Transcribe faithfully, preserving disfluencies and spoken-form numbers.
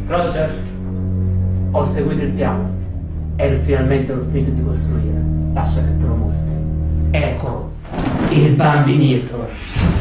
Roger, ho seguito il piano e finalmente l'ho finito di costruire. Lascia che te lo mostri. Ecco il bambinito.